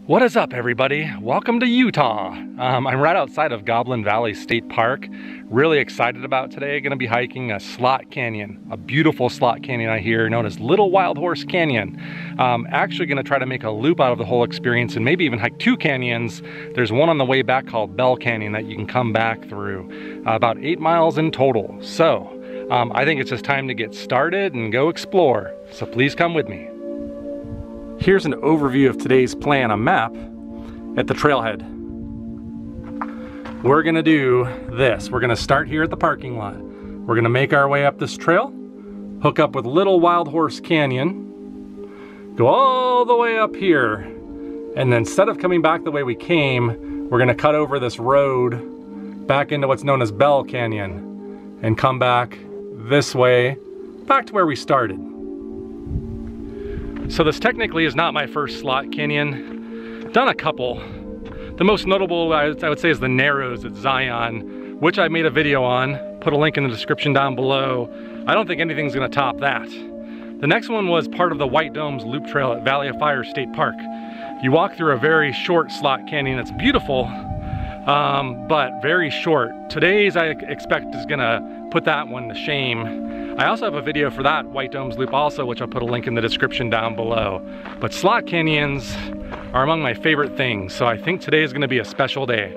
What is up, everybody? Welcome to Utah. I'm right outside of Goblin Valley State Park. Really excited about today. Going to be hiking a slot canyon, a beautiful slot canyon I hear, known as Little Wild Horse Canyon. Actually going to try to make a loop out of the whole experience and maybe even hike two canyons. There's one on the way back called Bell Canyon that you can come back through. About 8 miles in total. So I think it's just time to get started and go explore. So please come with me. Here's an overview of today's plan, a map at the trailhead. We're gonna do this. We're gonna start here at the parking lot. We're gonna make our way up this trail, hook up with Little Wild Horse Canyon, go all the way up here, and then instead of coming back the way we came, we're gonna cut over this road back into what's known as Bell Canyon and come back this way, back to where we started. So this technically is not my first slot canyon. Done a couple. The most notable I would say is the Narrows at Zion, which I made a video on. Put a link in the description down below. I don't think anything's gonna top that. The next one was part of the White Domes Loop Trail at Valley of Fire State Park. You walk through a very short slot canyon. It's beautiful, but very short. Today's I expect is gonna put that one to shame. I also have a video for that White Domes Loop also, which I'll put a link in the description down below. But slot canyons are among my favorite things, so I think today is gonna be a special day.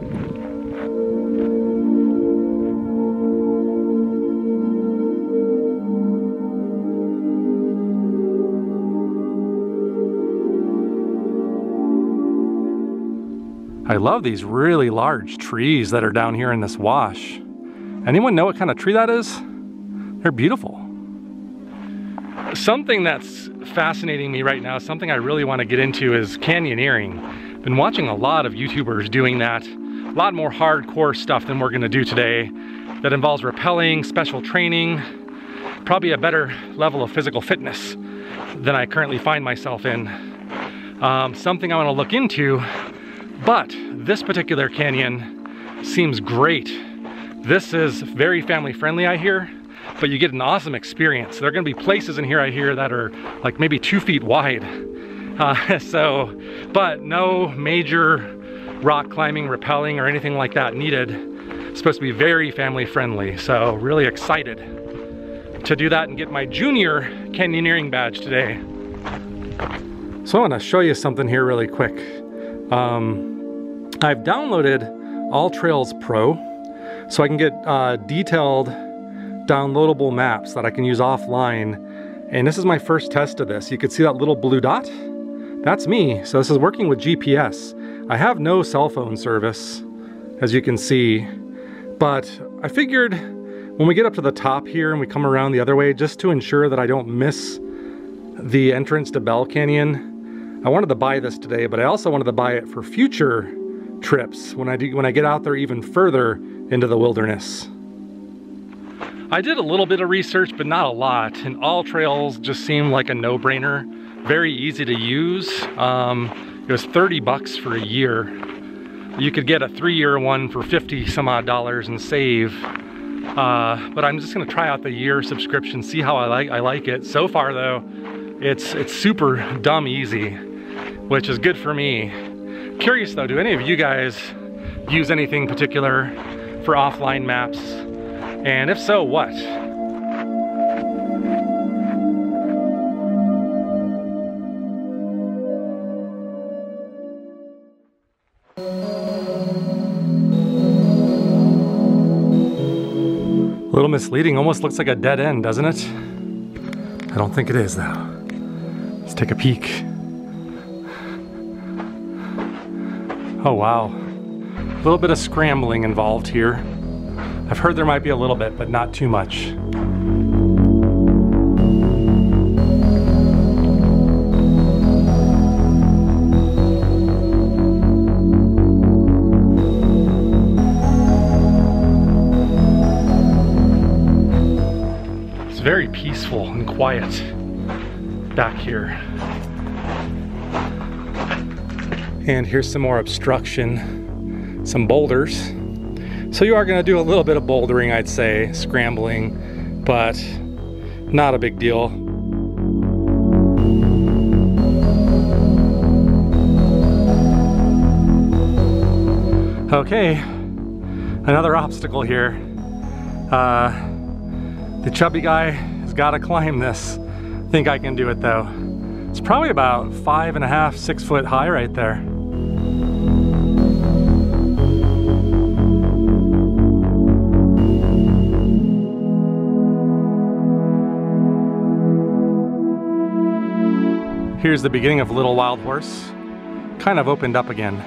I love these really large trees that are down here in this wash. Anyone know what kind of tree that is? They're beautiful. Something that's fascinating me right now, something I really want to get into, is canyoneering. Been watching a lot of YouTubers doing that. A lot more hardcore stuff than we're going to do today that involves rappelling, special training, probably a better level of physical fitness than I currently find myself in. Something I want to look into, but this particular canyon seems great. This is very family friendly, I hear. But you get an awesome experience. There are gonna be places in here I hear that are like maybe 2 feet wide. But no major rock climbing, rappelling, or anything like that needed. It's supposed to be very family friendly. So really excited to do that and get my junior canyoneering badge today. So I wanna show you something here really quick. I've downloaded All Trails Pro so I can get detailed downloadable maps that I can use offline. And this is my first test of this. You can see that little blue dot? That's me. So this is working with GPS. I have no cell phone service, as you can see, but I figured when we get up to the top here and we come around the other way, just to ensure that I don't miss the entrance to Bell Canyon, I wanted to buy this today, but I also wanted to buy it for future trips when I get out there even further into the wilderness. I did a little bit of research, but not a lot, and All Trails just seemed like a no-brainer. Very easy to use. It was 30 bucks for a year. You could get a 3-year one for 50 some odd dollars and save. But I'm just gonna try out the year subscription, see how I like it. So far though, it's super dumb easy, which is good for me. Curious though, do any of you guys use anything particular for offline maps? And if so, what? A little misleading, almost looks like a dead end, doesn't it? I don't think it is though. Let's take a peek. Oh wow, a little bit of scrambling involved here. I've heard there might be a little bit, but not too much. It's very peaceful and quiet back here. And here's some more obstruction, some boulders. So you are going to do a little bit of bouldering, I'd say, scrambling, but not a big deal. Okay, another obstacle here. The chubby guy has got to climb this. I think I can do it though. It's probably about 5.5, 6 foot high right there. Here's the beginning of Little Wild Horse. Kind of opened up again.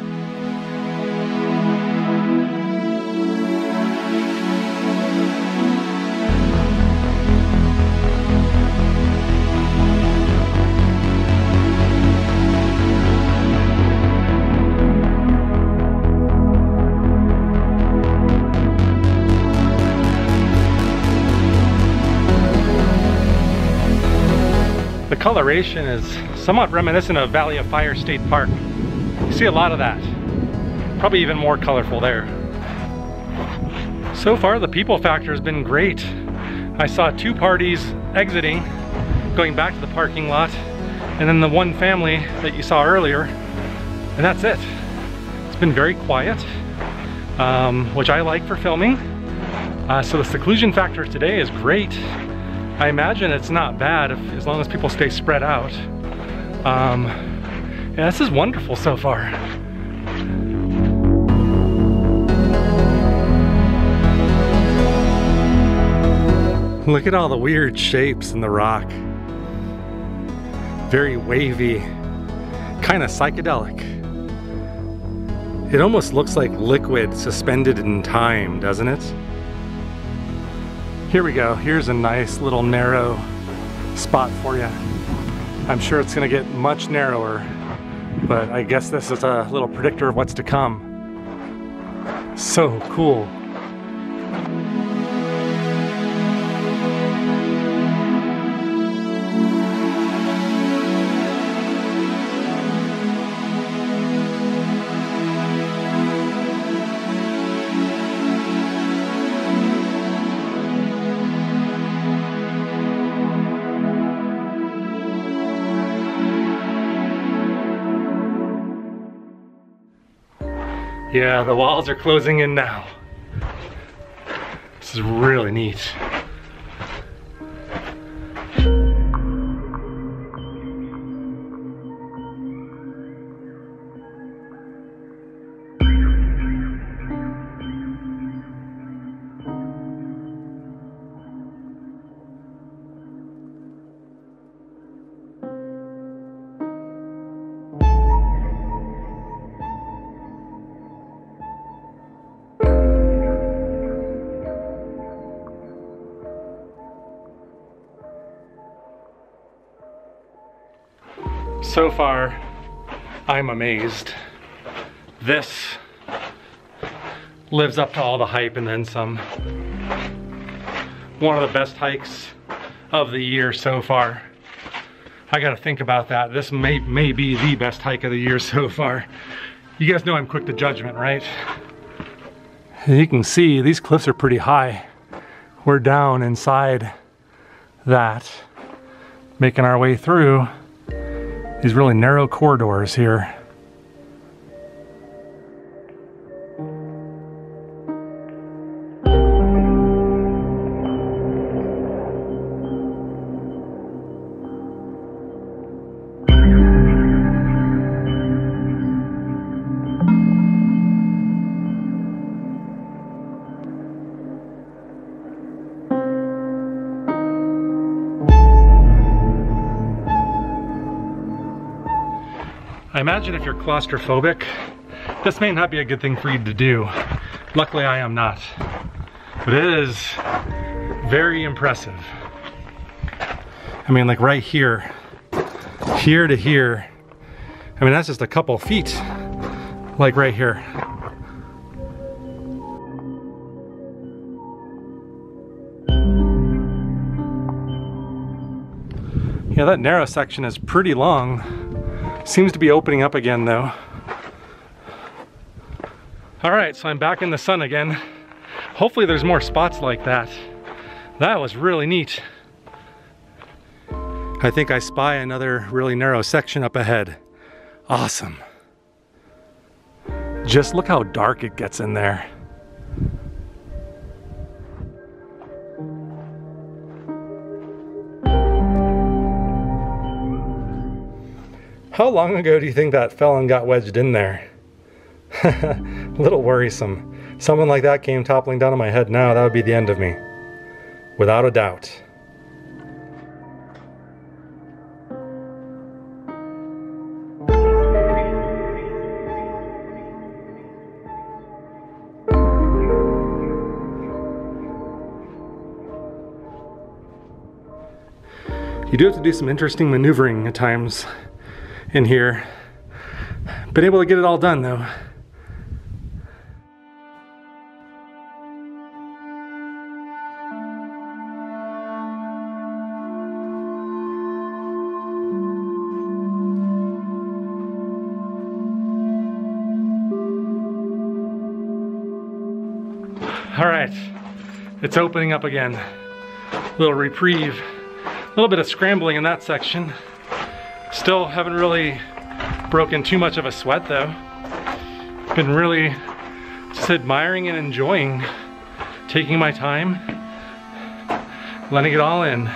The coloration is somewhat reminiscent of Valley of Fire State Park. You see a lot of that. Probably even more colorful there. So far, the people factor has been great. I saw 2 parties exiting, going back to the parking lot, and then the one family that you saw earlier, and that's it. It's been very quiet, which I like for filming. So the seclusion factor today is great. I imagine it's not bad as long as people stay spread out. Yeah, this is wonderful so far. Look at all the weird shapes in the rock. Very wavy, kind of psychedelic. It almost looks like liquid suspended in time, doesn't it? Here we go. Here's a nice little narrow spot for you. I'm sure it's gonna get much narrower, but I guess this is a little predictor of what's to come. So cool. Yeah, the walls are closing in now. This is really neat. So far, I'm amazed. This lives up to all the hype and then some. One of the best hikes of the year so far. I gotta think about that. This may be the best hike of the year so far. You guys know I'm quick to judgment, right? You can see these cliffs are pretty high. We're down inside that, making our way through these really narrow corridors here. I imagine if you're claustrophobic, this may not be a good thing for you to do. Luckily, I am not. But it is very impressive. I mean, like right here, here to here. I mean, that's just a couple feet, like right here. Yeah, that narrow section is pretty long. Seems to be opening up again though. All right, so I'm back in the sun again. Hopefully there's more spots like that. That was really neat. I think I spy another really narrow section up ahead. Awesome. Just look how dark it gets in there. How long ago do you think that fell and got wedged in there? A little worrisome. Someone like that came toppling down on my head now, that would be the end of me. Without a doubt. You do have to do some interesting maneuvering at times in here. Been able to get it all done though. All right, it's opening up again. A little reprieve, a little bit of scrambling in that section. Still haven't really broken too much of a sweat though. Been really just admiring and enjoying, taking my time, letting it all in.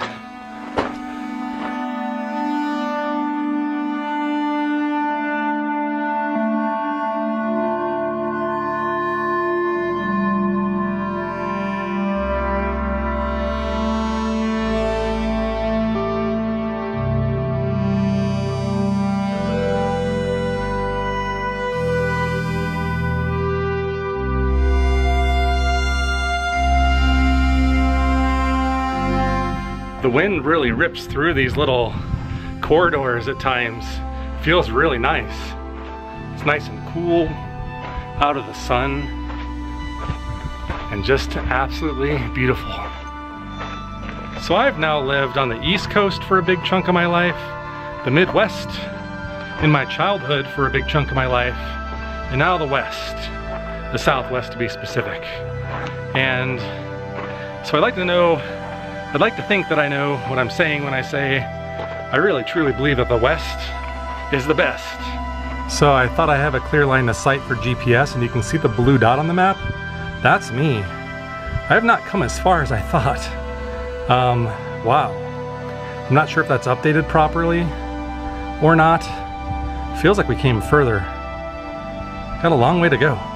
The wind really rips through these little corridors at times. Feels really nice. It's nice and cool, out of the sun, and just absolutely beautiful. So I've now lived on the East Coast for a big chunk of my life, the Midwest in my childhood for a big chunk of my life, and now the West, the Southwest to be specific. And so I'd like to think that I know what I'm saying when I say I really truly believe that the West is the best. So I thought I have a clear line of sight for GPS, and you can see the blue dot on the map. That's me. I have not come as far as I thought. Wow. I'm not sure if that's updated properly or not. Feels like we came further. Got a long way to go.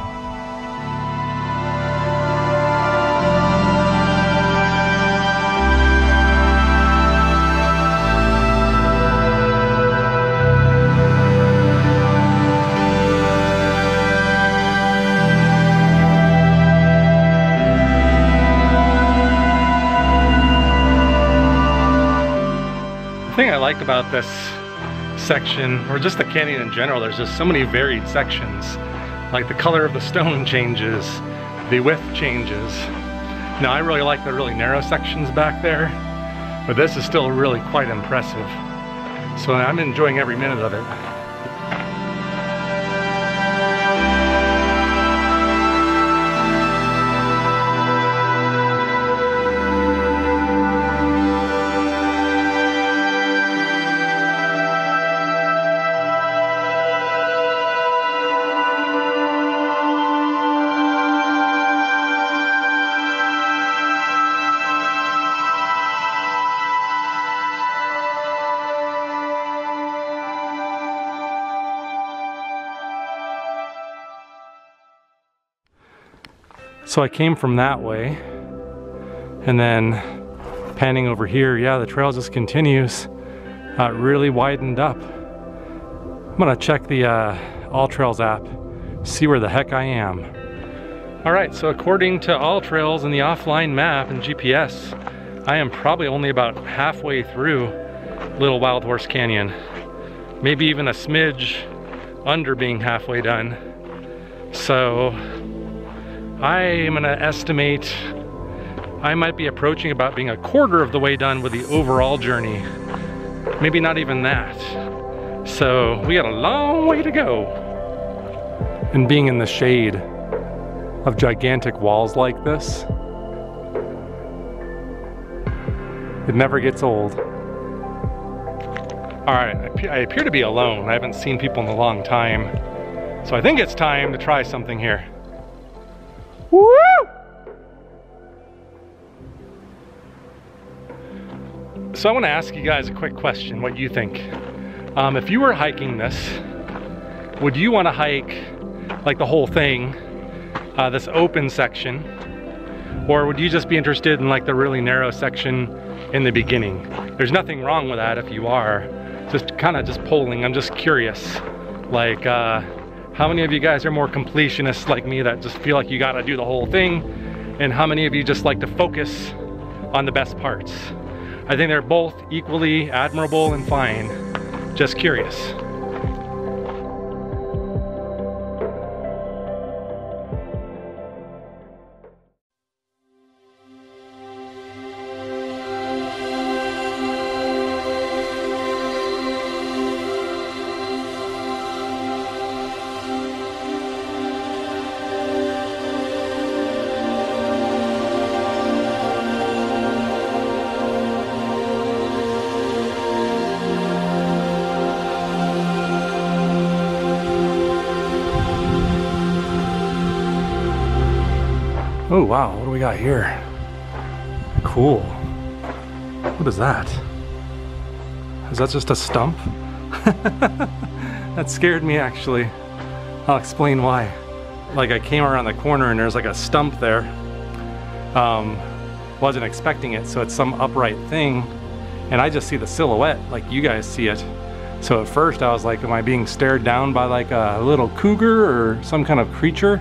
The thing I like about this section, or just the canyon in general, there's just so many varied sections. Like the color of the stone changes, the width changes. Now I really like the really narrow sections back there, but this is still really quite impressive. So I'm enjoying every minute of it. So I came from that way, and then panning over here, yeah, the trail just continues. Really widened up. I'm gonna check the All Trails app, see where the heck I am. All right, so according to All Trails and the offline map and GPS, I am probably only about halfway through Little Wild Horse Canyon. Maybe even a smidge under being halfway done. So I am gonna estimate I might be approaching about being a quarter of the way done with the overall journey. Maybe not even that. So we got a long way to go. And being in the shade of gigantic walls like this, it never gets old. All right, I appear to be alone. I haven't seen people in a long time. So I think it's time to try something here. Woo! So I want to ask you guys a quick question, what you think. If you were hiking this, would you want to hike like the whole thing, this open section, or would you just be interested in like the really narrow section in the beginning? There's nothing wrong with that if you are. Just kind of just polling, I'm just curious. Like, how many of you guys are more completionists like me that just feel like you gotta do the whole thing? And how many of you just like to focus on the best parts? I think they're both equally admirable and fine. Just curious. Oh wow, what do we got here? Cool. What is that? Is that just a stump? That scared me actually. I'll explain why. Like I came around the corner and there's like a stump there. Wasn't expecting it, so it's some upright thing. And I just see the silhouette like you guys see it. So at first I was like, am I being stared down by like a little cougar or some kind of creature?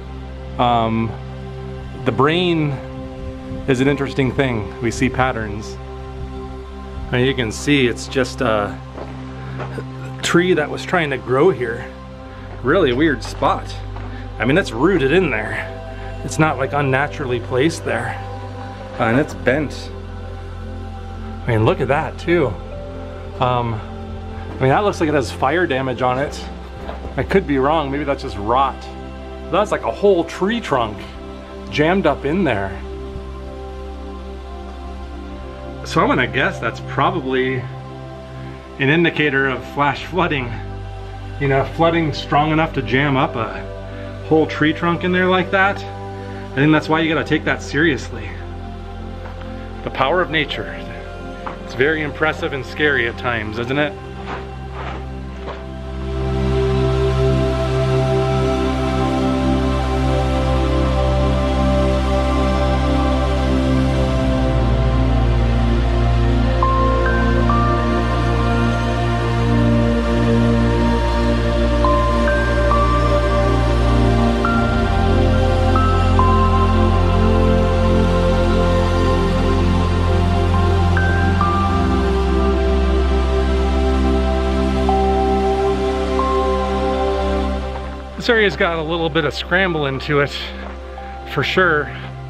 The brain is an interesting thing. We see patterns. And you can see it's just a tree that was trying to grow here. Really weird spot. I mean, it's rooted in there. It's not like unnaturally placed there. And it's bent. I mean, look at that too. I mean, that looks like it has fire damage on it. I could be wrong, maybe that's just rot. That's like a whole tree trunk jammed up in there. So I'm gonna guess that's probably an indicator of flash flooding. You know, flooding strong enough to jam up a whole tree trunk in there like that. I think that's why you gotta take that seriously. The power of nature. It's very impressive and scary at times, isn't it? This area's got a little bit of scrambling to it, for sure.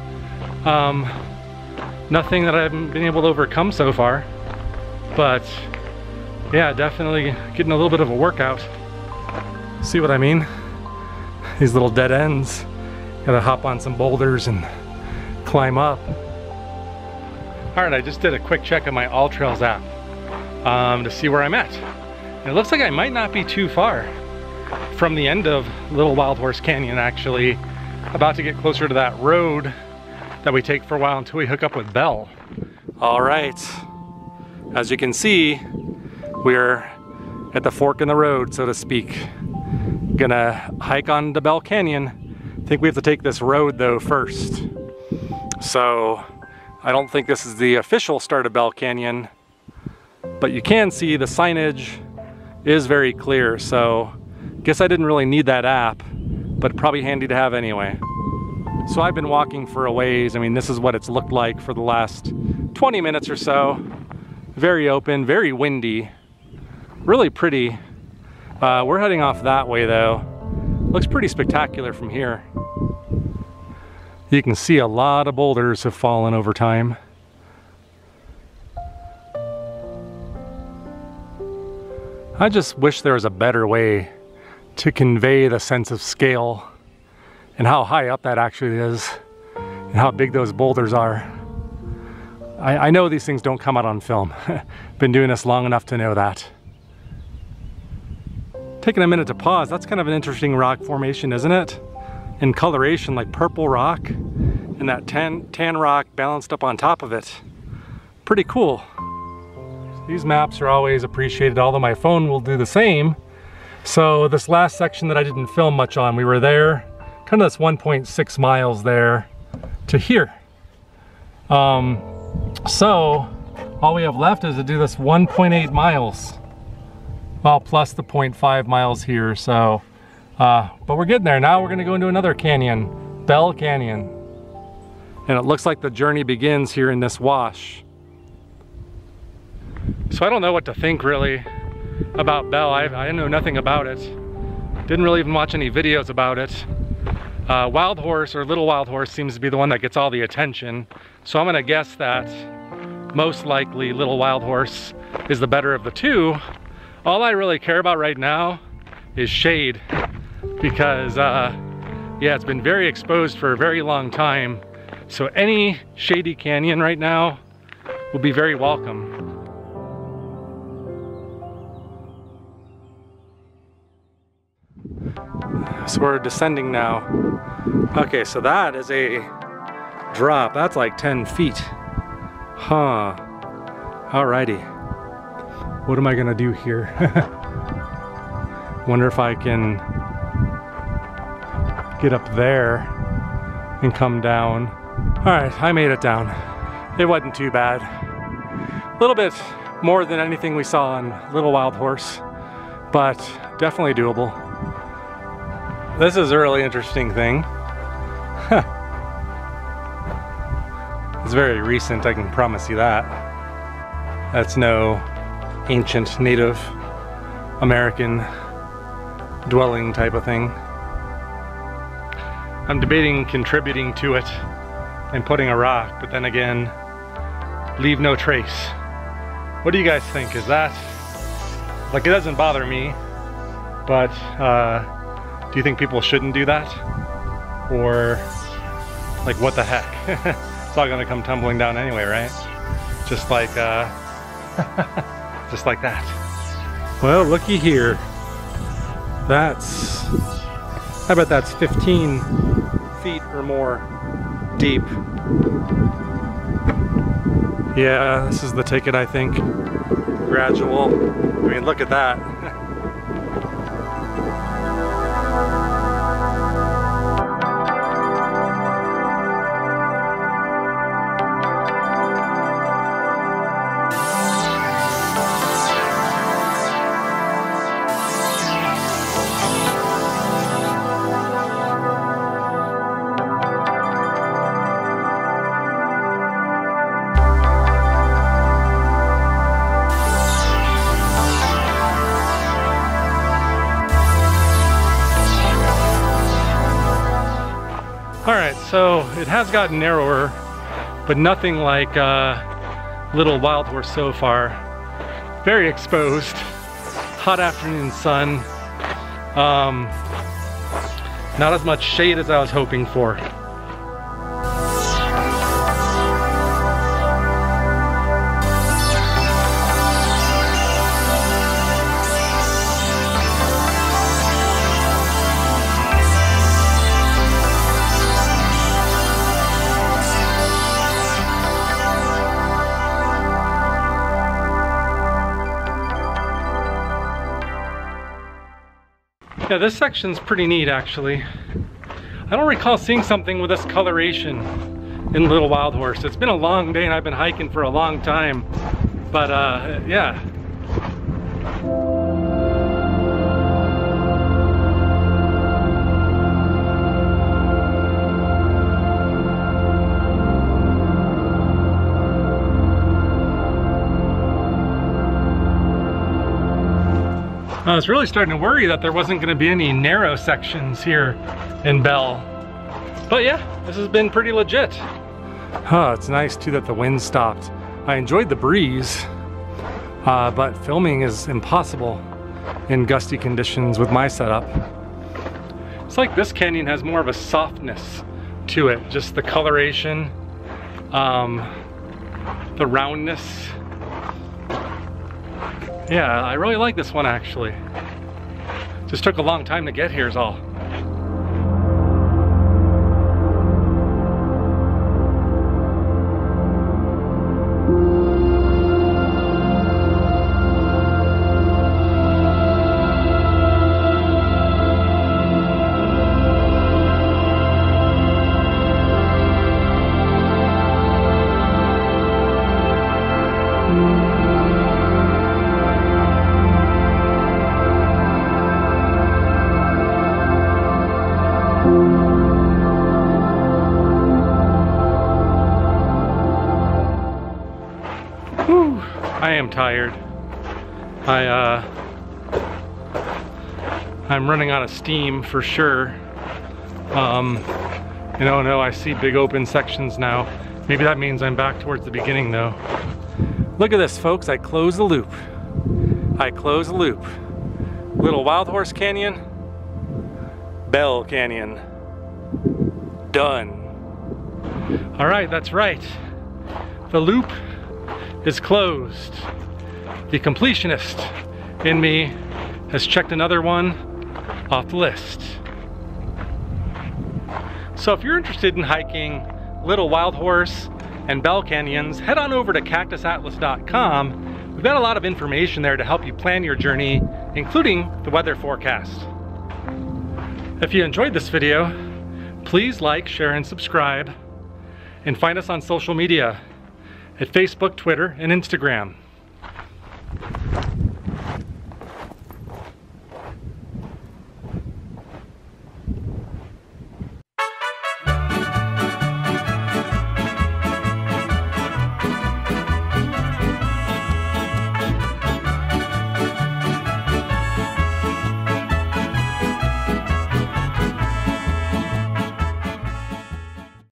Nothing that I haven't been able to overcome so far, but yeah, definitely getting a little bit of a workout. See what I mean? These little dead ends. Gotta hop on some boulders and climb up. All right, I just did a quick check of my All Trails app to see where I'm at. And it looks like I might not be too far from the end of Little Wild Horse Canyon, actually. About to get closer to that road that we take for a while until we hook up with Bell. All right, as you can see, we're at the fork in the road, so to speak. Gonna hike on to Bell Canyon. I think we have to take this road though first. So I don't think this is the official start of Bell Canyon, but you can see the signage is very clear, so guess I didn't really need that app, but probably handy to have anyway. So I've been walking for a ways. I mean, this is what it's looked like for the last 20 minutes or so. Very open, very windy, really pretty. We're heading off that way though. Looks pretty spectacular from here. You can see a lot of boulders have fallen over time. I just wish there was a better way to convey the sense of scale and how high up that actually is and how big those boulders are. I know these things don't come out on film. Been doing this long enough to know that. Taking a minute to pause. That's kind of an interesting rock formation, isn't it? In coloration, like purple rock, and that tan rock balanced up on top of it. Pretty cool. These maps are always appreciated, although my phone will do the same. So this last section that I didn't film much on, we were there, kind of this 1.6 miles there to here. So all we have left is to do this 1.8 miles. Well, plus the 0.5 miles here, so, but we're getting there. Now we're gonna go into another canyon, Bell Canyon. And it looks like the journey begins here in this wash. So I don't know what to think really about Bell. I know nothing about it. Didn't really even watch any videos about it. Wild Horse, or Little Wild Horse, seems to be the one that gets all the attention. So I'm gonna guess that most likely Little Wild Horse is the better of the two. All I really care about right now is shade, because yeah, it's been very exposed for a very long time. So any shady canyon right now will be very welcome. So we're descending now. Okay, so that is a drop. That's like 10 feet. Huh. Alrighty. What am I gonna do here? Wonder if I can get up there and come down. Alright, I made it down. It wasn't too bad. A little bit more than anything we saw on Little Wild Horse, but definitely doable. This is a really interesting thing. It's very recent, I can promise you that. That's no ancient Native American dwelling type of thing. I'm debating contributing to it and putting a rock, but then again, leave no trace. What do you guys think? Is that, like, it doesn't bother me, but do you think people shouldn't do that? Or, like, what the heck? It's all gonna come tumbling down anyway, right? Just like, just like that. Well, looky here. That's, I bet that's 15 feet or more deep. Yeah, this is the ticket, I think. Gradual. I mean, look at that. Alright, so it has gotten narrower, but nothing like Little Wild Horse so far. Very exposed, hot afternoon sun. Not as much shade as I was hoping for. Yeah, this section's pretty neat actually. I don't recall seeing something with this coloration in Little Wild Horse. It's been a long day and I've been hiking for a long time, but yeah. I was really starting to worry that there wasn't going to be any narrow sections here in Bell. But yeah, this has been pretty legit. Huh, it's nice too that the wind stopped. I enjoyed the breeze, but filming is impossible in gusty conditions with my setup. It's like this canyon has more of a softness to it, just the coloration, the roundness. Yeah, I really like this one actually. Just took a long time to get here is all. Whew, I am tired. I'm running out of steam for sure. You know, no, I see big open sections now. Maybe that means I'm back towards the beginning though. Look at this, folks. I close the loop. I close the loop. Little Wild Horse Canyon, Bell Canyon. Done. All right, that's right. The loop is closed. The completionist in me has checked another one off the list. So if you're interested in hiking Little Wild Horse and Bell Canyons, head on over to cactusatlas.com. We've got a lot of information there to help you plan your journey, including the weather forecast. If you enjoyed this video, please like, share, and subscribe, and find us on social media at Facebook, Twitter, and Instagram.